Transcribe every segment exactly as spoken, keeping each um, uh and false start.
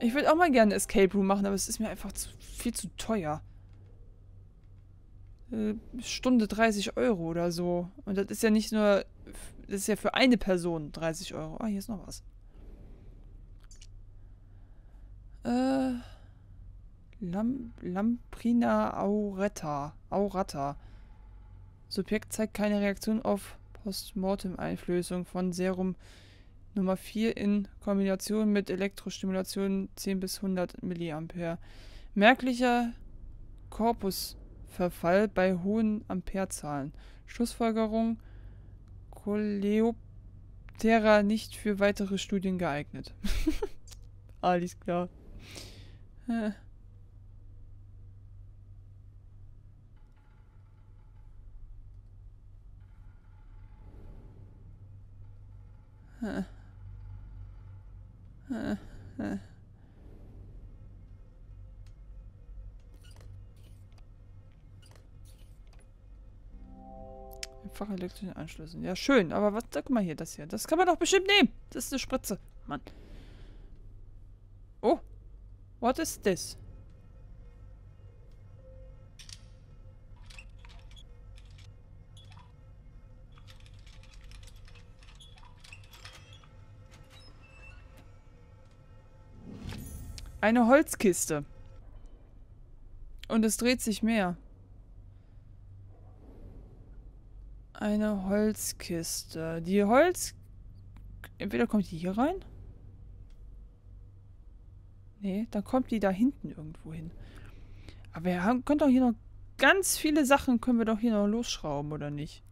Ich würde auch mal gerne Escape Room machen, aber es ist mir einfach zu, viel zu teuer. Äh, Stunde dreißig Euro oder so. Und das ist ja nicht nur... Das ist ja für eine Person dreißig Euro. Ah, hier ist noch was. Äh... Lam Lamprina aureta. Aurata. Subjekt zeigt keine Reaktion auf Postmortem-Einflößung von Serum Nummer vier in Kombination mit Elektrostimulation zehn bis hundert Milliampere. Merklicher Korpusverfall bei hohen Amperezahlen. Schlussfolgerung: Coleoptera nicht für weitere Studien geeignet. Alles klar. Äh. Äh. Äh. Äh. Fachelektrischen Anschlüssen. Ja, schön. Aber was, guck mal hier, das hier. Das kann man doch bestimmt nehmen. Das ist eine Spritze. Mann. Oh. What is this? Eine Holzkiste. Und es dreht sich mehr. Eine Holzkiste. Die Holz... Entweder kommt die hier rein. Nee, dann kommt die da hinten irgendwo hin. Aber wir haben, können doch hier noch... Ganz viele Sachen können wir doch hier noch losschrauben, oder nicht?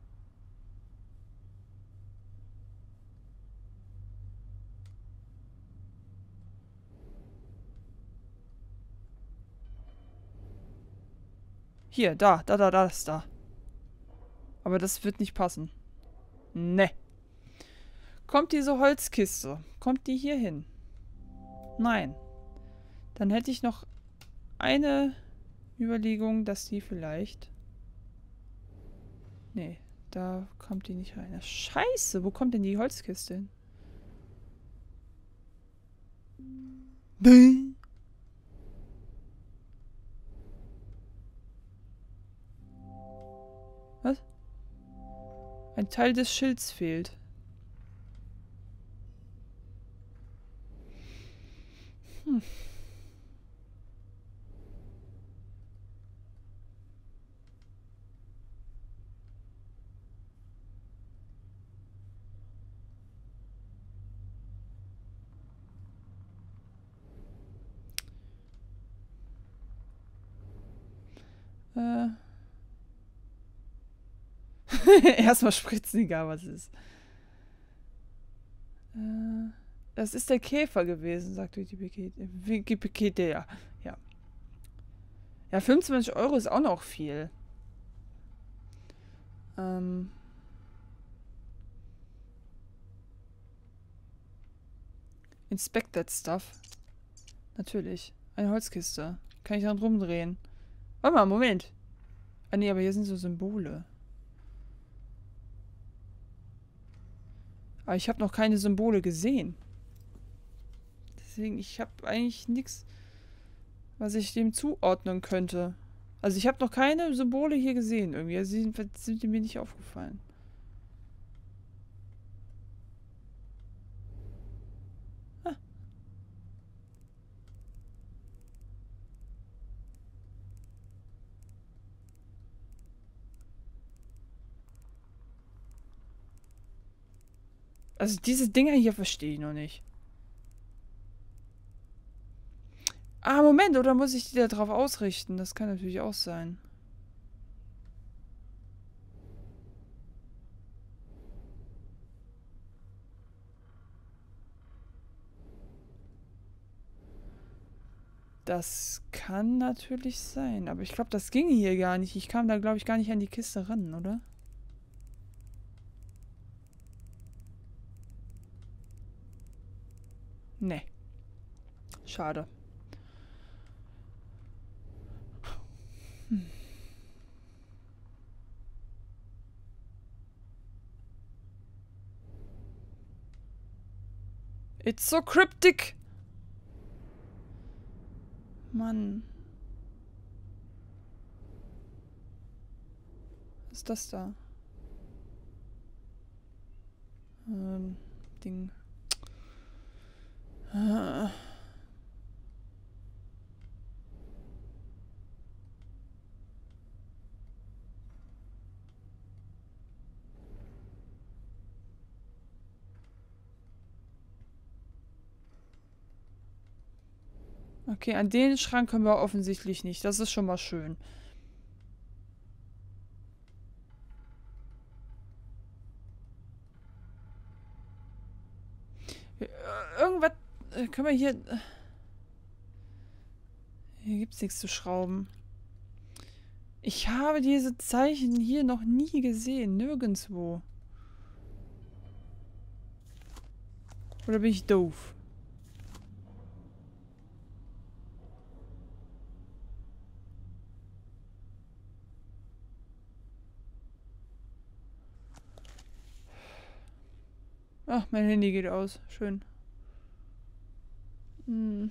Hier, da, da, da, das, da. Aber das wird nicht passen. Ne. Kommt diese Holzkiste? Kommt die hier hin? Nein. Dann hätte ich noch eine Überlegung, dass die vielleicht... Nee, da kommt die nicht rein. Scheiße, wo kommt denn die Holzkiste hin? Bäh. Was? Ein Teil des Schilds fehlt. Hm. Äh. Erstmal spritzen, egal was es ist. Äh. Das ist der Käfer gewesen, sagt Wikipedia. Ja. Ja, fünfundzwanzig Euro ist auch noch viel. Ähm. Inspect that stuff. Natürlich. Eine Holzkiste. Kann ich dran rumdrehen. Warte mal, Moment. Ah nee, aber hier sind so Symbole. Aber ich habe noch keine Symbole gesehen. Deswegen, ich habe eigentlich nichts, was ich dem zuordnen könnte. Also ich habe noch keine Symbole hier gesehen irgendwie. Also sind, sind die mir nicht aufgefallen. Ah. Also diese Dinger hier verstehe ich noch nicht. Ah, Moment, oder muss ich die da drauf ausrichten? Das kann natürlich auch sein. Das kann natürlich sein. Aber ich glaube, das ginge hier gar nicht. Ich kam da, glaube ich, gar nicht an die Kiste ran, oder? Nee. Schade. Hm. It's so cryptic. Mann. Was ist das da? Ähm, Ding. Ah. Okay, an den Schrank können wir offensichtlich nicht. Das ist schon mal schön. Irgendwas äh, können wir hier... Hier gibt es nichts zu schrauben. Ich habe diese Zeichen hier noch nie gesehen. Nirgendwo. Oder bin ich doof? Ach, mein Handy geht aus. Schön. Hm.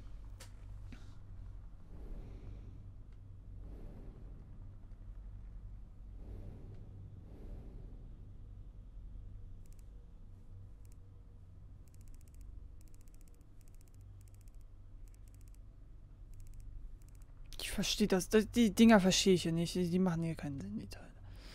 Ich verstehe das, das. Die Dinger verstehe ich ja nicht. Die, die machen hier keinen Sinn, die Teile.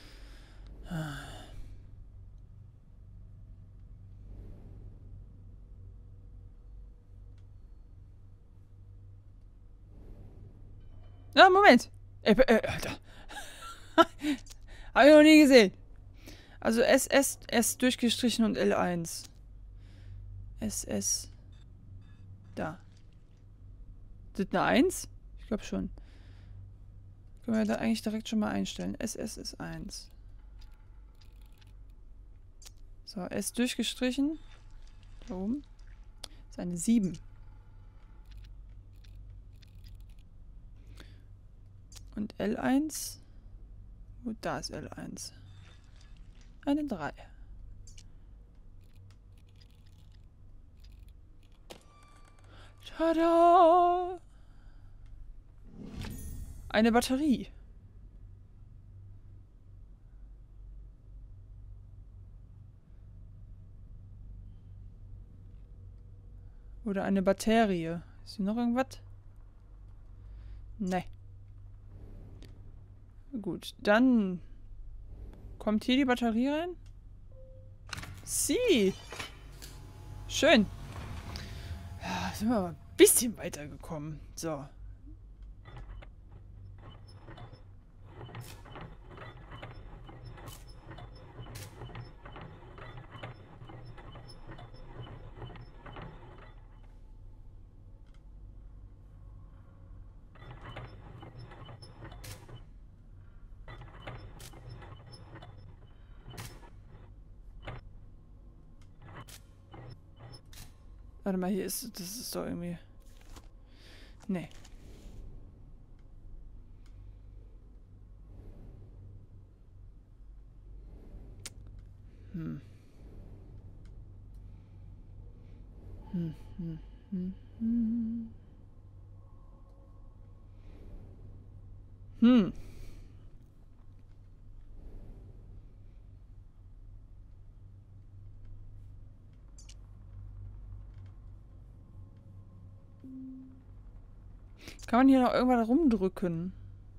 Ah, Moment! Äh, äh, Alter. Hab ich noch nie gesehen. Also S S, S durchgestrichen und L eins. S S. Da. Ist das eine eins? Ich glaube schon. Können wir da eigentlich direkt schon mal einstellen. S S ist eins. So, S durchgestrichen. Da oben. Ist eine sieben. Und L eins. Gut, da ist L eins. Eine drei. Tada! Eine Batterie. Oder eine Batterie. Ist hier noch irgendwas? Ne. Gut, dann kommt hier die Batterie rein. Sie. Schön. Ja, sind wir aber ein bisschen weitergekommen. So. Warte mal, hier ist... Das ist doch irgendwie... Nee. Hm. Hm, hm, hm, hm. Hm. Kann man hier noch irgendwas rumdrücken?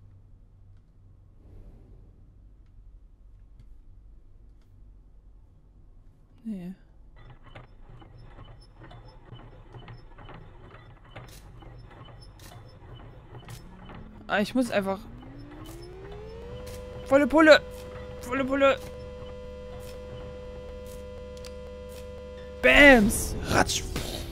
Nee. Ah, ich muss einfach... Volle Pulle! Volle Pulle! Bams! Ratsch!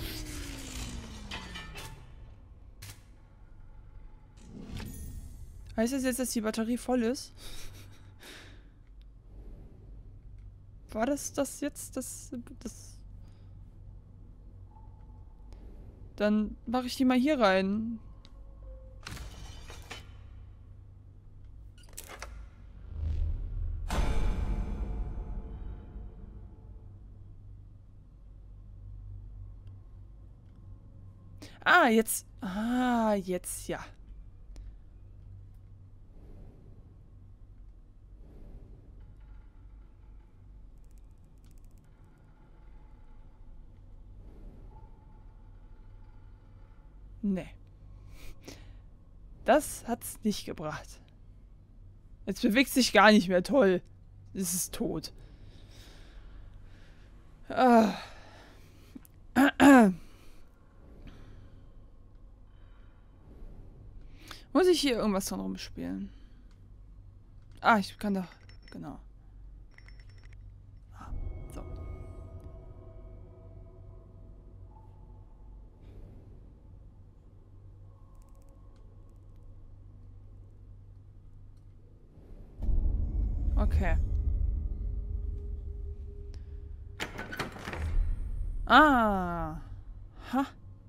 Heißt das jetzt, dass die Batterie voll ist? War das das jetzt? Das... das Dann mache ich die mal hier rein. Ah, jetzt. Ah, jetzt ja. Nee. Das hat's nicht gebracht. Jetzt bewegt sich gar nicht mehr. Toll. Es ist tot. Ah. Muss ich hier irgendwas dran rumspielen? Ah, ich kann doch... Genau. Ah, so. Okay. Ah. Ha.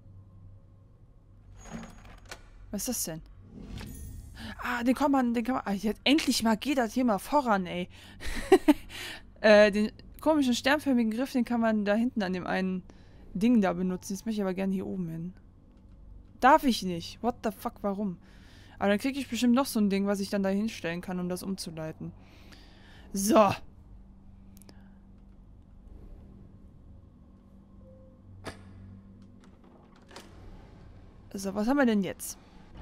Was ist das denn? Ah, den kann man, den kann man... Ah, jetzt, endlich mal geht das hier mal voran, ey. äh, den komischen sternförmigen Griff, den kann man da hinten an dem einen Ding da benutzen. Jetzt möchte ich aber gerne hier oben hin. Darf ich nicht. What the fuck, warum? Aber dann kriege ich bestimmt noch so ein Ding, was ich dann da hinstellen kann, um das umzuleiten. So. So, was haben wir denn jetzt?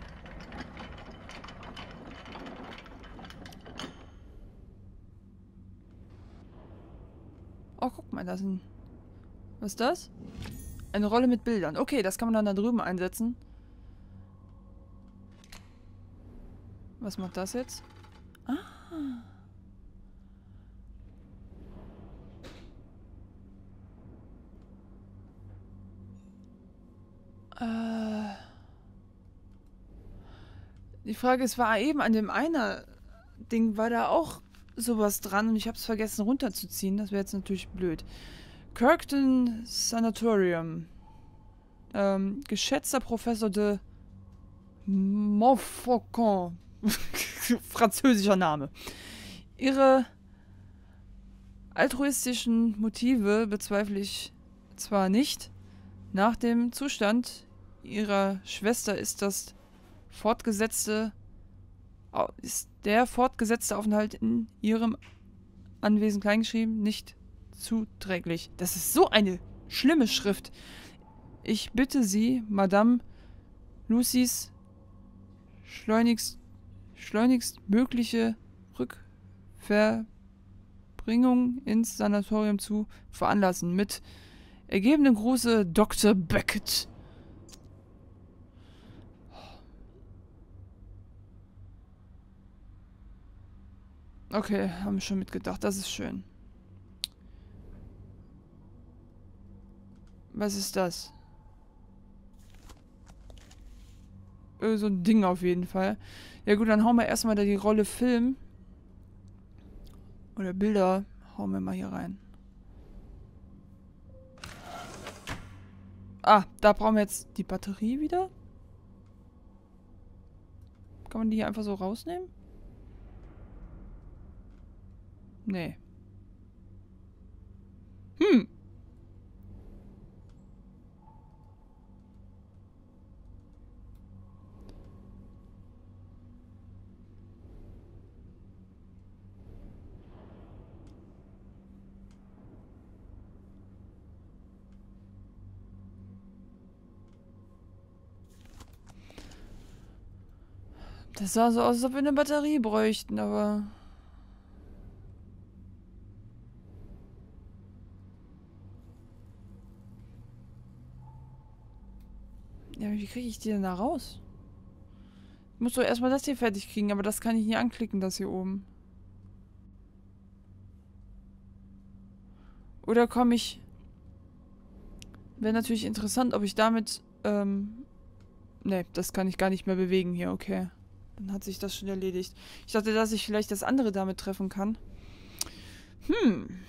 Oh, guck mal, da ist ein... Was ist das? Eine Rolle mit Bildern. Okay, das kann man dann da drüben einsetzen. Was macht das jetzt? Ah. Äh. Die Frage ist, war eben an dem einer Ding, war da auch sowas dran und ich habe es vergessen runterzuziehen. Das wäre jetzt natürlich blöd. Kirkton Sanatorium. Ähm, geschätzter Professor de Montfaucon. Französischer Name. Ihre altruistischen Motive bezweifle ich zwar nicht. Nach dem Zustand ihrer Schwester ist das fortgesetzte ist der fortgesetzte Aufenthalt in ihrem Anwesen kleingeschrieben nicht zuträglich. Das ist so eine schlimme Schrift. Ich bitte Sie, Madame Lucys schleunigst, schleunigst mögliche Rückverbringung ins Sanatorium zu veranlassen. Mit ergebenem Gruße Doktor Beckett. Okay, haben wir schon mitgedacht. Das ist schön. Was ist das? Äh, so ein Ding auf jeden Fall. Ja gut, dann hauen wir erstmal da die Rolle Film. Oder Bilder. Hauen wir mal hier rein. Ah, da brauchen wir jetzt die Batterie wieder. Kann man die hier einfach so rausnehmen? Nee. Hm. Das sah so aus, als ob wir eine Batterie bräuchten, aber... Ja, wie kriege ich die denn da raus? Ich muss doch erstmal das hier fertig kriegen, aber das kann ich nicht anklicken, das hier oben. Oder komme ich... Wäre natürlich interessant, ob ich damit... Ähm... Ne, das kann ich gar nicht mehr bewegen hier, okay. Dann hat sich das schon erledigt. Ich dachte, dass ich vielleicht das andere damit treffen kann. Hm.